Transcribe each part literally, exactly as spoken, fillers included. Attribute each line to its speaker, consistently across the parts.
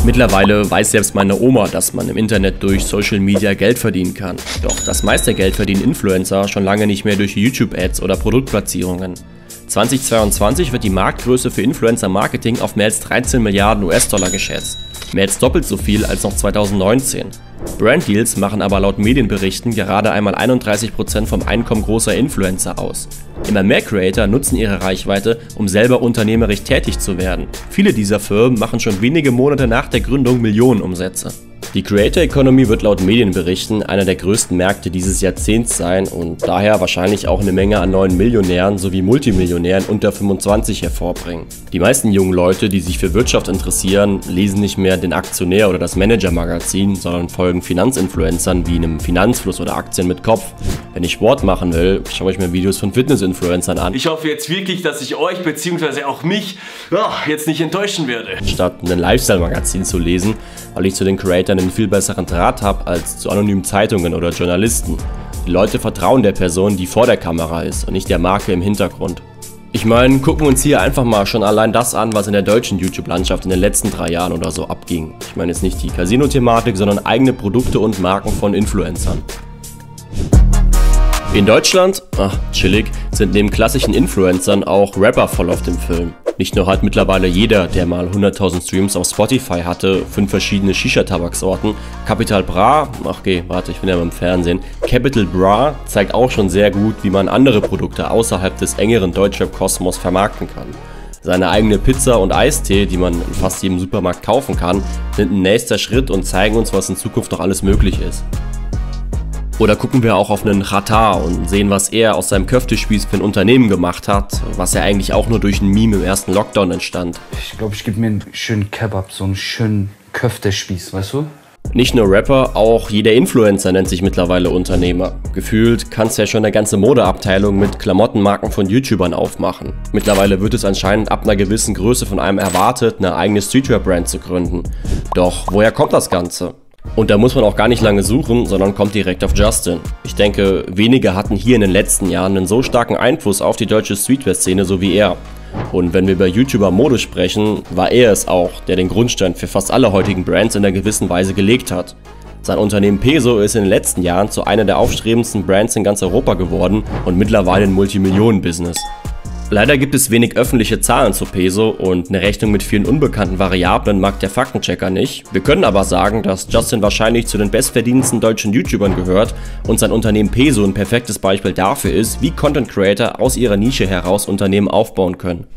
Speaker 1: Mittlerweile weiß selbst meine Oma, dass man im Internet durch Social Media Geld verdienen kann. Doch das meiste Geld verdienen Influencer schon lange nicht mehr durch YouTube-Ads oder Produktplatzierungen. zweitausendzweiundzwanzig wird die Marktgröße für Influencer-Marketing auf mehr als dreizehn Milliarden U S-Dollar geschätzt. Mehr als doppelt so viel als noch zweitausendneunzehn. Branddeals machen aber laut Medienberichten gerade einmal einunddreißig Prozent vom Einkommen großer Influencer aus. Immer mehr Creator nutzen ihre Reichweite, um selber unternehmerisch tätig zu werden. Viele dieser Firmen machen schon wenige Monate nach der Gründung Millionenumsätze. Die Creator Economy wird laut Medienberichten einer der größten Märkte dieses Jahrzehnts sein und daher wahrscheinlich auch eine Menge an neuen Millionären sowie Multimillionären unter fünfundzwanzig hervorbringen. Die meisten jungen Leute, die sich für Wirtschaft interessieren, lesen nicht mehr den Aktionär oder das Manager-Magazin, sondern folgen Finanzinfluencern wie einem Finanzfluss oder Aktien mit Kopf. Wenn ich Sport machen will, schaue ich mir Videos von Fitness-Influencern an.
Speaker 2: Ich hoffe jetzt wirklich, dass ich euch bzw. auch mich oh, jetzt nicht enttäuschen werde.
Speaker 1: Statt ein Lifestyle-Magazin zu lesen, weil ich zu den Creatoren einen viel besseren Draht habe als zu anonymen Zeitungen oder Journalisten. Die Leute vertrauen der Person, die vor der Kamera ist und nicht der Marke im Hintergrund. Ich meine, gucken wir uns hier einfach mal schon allein das an, was in der deutschen YouTube-Landschaft in den letzten drei Jahren oder so abging. Ich meine jetzt nicht die Casino-Thematik, sondern eigene Produkte und Marken von Influencern. In Deutschland, ach chillig, sind neben klassischen Influencern auch Rapper voll auf dem Film. Nicht nur hat mittlerweile jeder, der mal hunderttausend Streams auf Spotify hatte, fünf verschiedene Shisha-Tabaksorten. Capital Bra, ach okay, warte, ich bin ja beim Fernsehen. Capital Bra zeigt auch schon sehr gut, wie man andere Produkte außerhalb des engeren Deutschrap-Kosmos vermarkten kann. Seine eigene Pizza und Eistee, die man in fast jedem Supermarkt kaufen kann, sind ein nächster Schritt und zeigen uns, was in Zukunft noch alles möglich ist. Oder gucken wir auch auf einen Xatar und sehen, was er aus seinem Köftespieß für ein Unternehmen gemacht hat, was ja eigentlich auch nur durch ein Meme im ersten Lockdown entstand.
Speaker 3: Ich glaube, ich gebe mir einen schönen Kebab, so einen schönen Köftespieß, weißt du?
Speaker 1: Nicht nur Rapper, auch jeder Influencer nennt sich mittlerweile Unternehmer. Gefühlt kannst du ja schon eine ganze Modeabteilung mit Klamottenmarken von YouTubern aufmachen. Mittlerweile wird es anscheinend ab einer gewissen Größe von einem erwartet, eine eigene Streetwear-Brand zu gründen. Doch woher kommt das Ganze? Und da muss man auch gar nicht lange suchen, sondern kommt direkt auf Justin. Ich denke, wenige hatten hier in den letzten Jahren einen so starken Einfluss auf die deutsche Streetwear-Szene so wie er. Und wenn wir über YouTuber-Mode sprechen, war er es auch, der den Grundstein für fast alle heutigen Brands in einer gewissen Weise gelegt hat. Sein Unternehmen Peso ist in den letzten Jahren zu einer der aufstrebendsten Brands in ganz Europa geworden und mittlerweile ein Multimillionen-Business. Leider gibt es wenig öffentliche Zahlen zu Peso und eine Rechnung mit vielen unbekannten Variablen mag der Faktenchecker nicht. Wir können aber sagen, dass Justin wahrscheinlich zu den bestverdienendsten deutschen YouTubern gehört und sein Unternehmen Peso ein perfektes Beispiel dafür ist, wie Content Creator aus ihrer Nische heraus Unternehmen aufbauen können.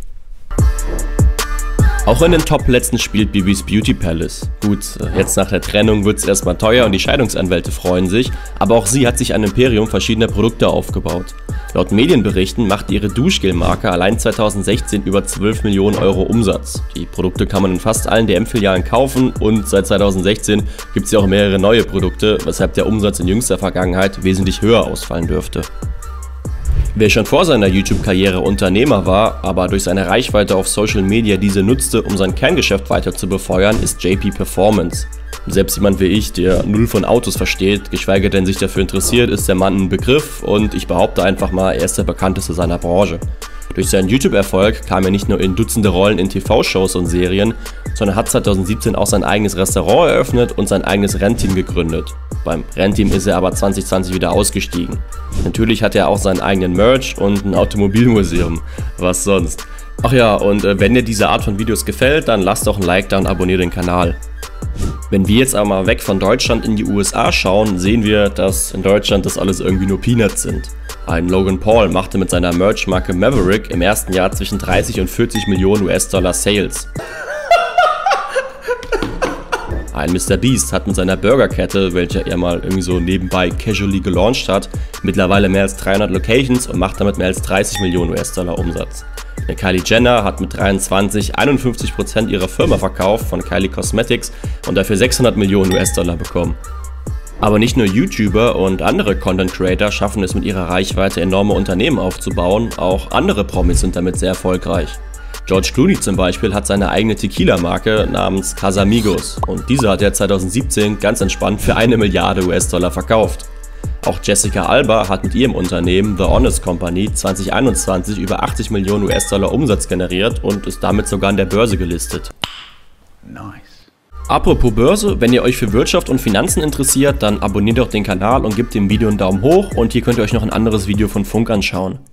Speaker 1: Auch in den Top-Plätzen spielt Bibis Beauty Palace. Gut, jetzt nach der Trennung wird es erstmal teuer und die Scheidungsanwälte freuen sich, aber auch sie hat sich ein Imperium verschiedener Produkte aufgebaut. Laut Medienberichten machte ihre Duschgel-Marke allein zweitausendsechzehn über zwölf Millionen Euro Umsatz. Die Produkte kann man in fast allen D M-Filialen kaufen und seit zweitausendsechzehn gibt es ja auch mehrere neue Produkte, weshalb der Umsatz in jüngster Vergangenheit wesentlich höher ausfallen dürfte. Wer schon vor seiner YouTube-Karriere Unternehmer war, aber durch seine Reichweite auf Social Media diese nutzte, um sein Kerngeschäft weiter zu befeuern, ist J P Performance. Selbst jemand wie ich, der null von Autos versteht, geschweige denn sich dafür interessiert, ist der Mann ein Begriff und ich behaupte einfach mal, er ist der bekannteste seiner Branche. Durch seinen YouTube-Erfolg kam er nicht nur in Dutzende Rollen in T V-Shows und Serien, sondern hat zweitausendsiebzehn auch sein eigenes Restaurant eröffnet und sein eigenes Rennteam gegründet. Beim Rennteam ist er aber zwanzig zwanzig wieder ausgestiegen. Natürlich hat er auch seinen eigenen Merch und ein Automobilmuseum. Was sonst? Ach ja, und äh, wenn dir diese Art von Videos gefällt, dann lass doch ein Like da und abonniere den Kanal. Wenn wir jetzt aber mal weg von Deutschland in die U S A schauen, sehen wir, dass in Deutschland das alles irgendwie nur Peanuts sind. Ein Logan Paul machte mit seiner Merch-Marke Maverick im ersten Jahr zwischen dreißig und vierzig Millionen U S-Dollar Sales. Ein Mister Beast hat mit seiner Burgerkette, welche er mal irgendwie so nebenbei casually gelauncht hat, mittlerweile mehr als dreihundert Locations und macht damit mehr als dreißig Millionen U S-Dollar Umsatz. Eine Kylie Jenner hat mit dreiundzwanzig einundfünfzig Prozent ihrer Firma verkauft von Kylie Cosmetics und dafür sechshundert Millionen U S-Dollar bekommen. Aber nicht nur YouTuber und andere Content Creator schaffen es mit ihrer Reichweite enorme Unternehmen aufzubauen, auch andere Promis sind damit sehr erfolgreich. George Clooney zum Beispiel hat seine eigene Tequila-Marke namens Casamigos und diese hat er zweitausendsiebzehn ganz entspannt für eine Milliarde U S-Dollar verkauft. Auch Jessica Alba hat mit ihrem Unternehmen The Honest Company zwanzig einundzwanzig über achtzig Millionen U S-Dollar Umsatz generiert und ist damit sogar an der Börse gelistet.
Speaker 3: Nice.
Speaker 1: Apropos Börse, wenn ihr euch für Wirtschaft und Finanzen interessiert, dann abonniert doch den Kanal und gebt dem Video einen Daumen hoch und hier könnt ihr euch noch ein anderes Video von Funk anschauen.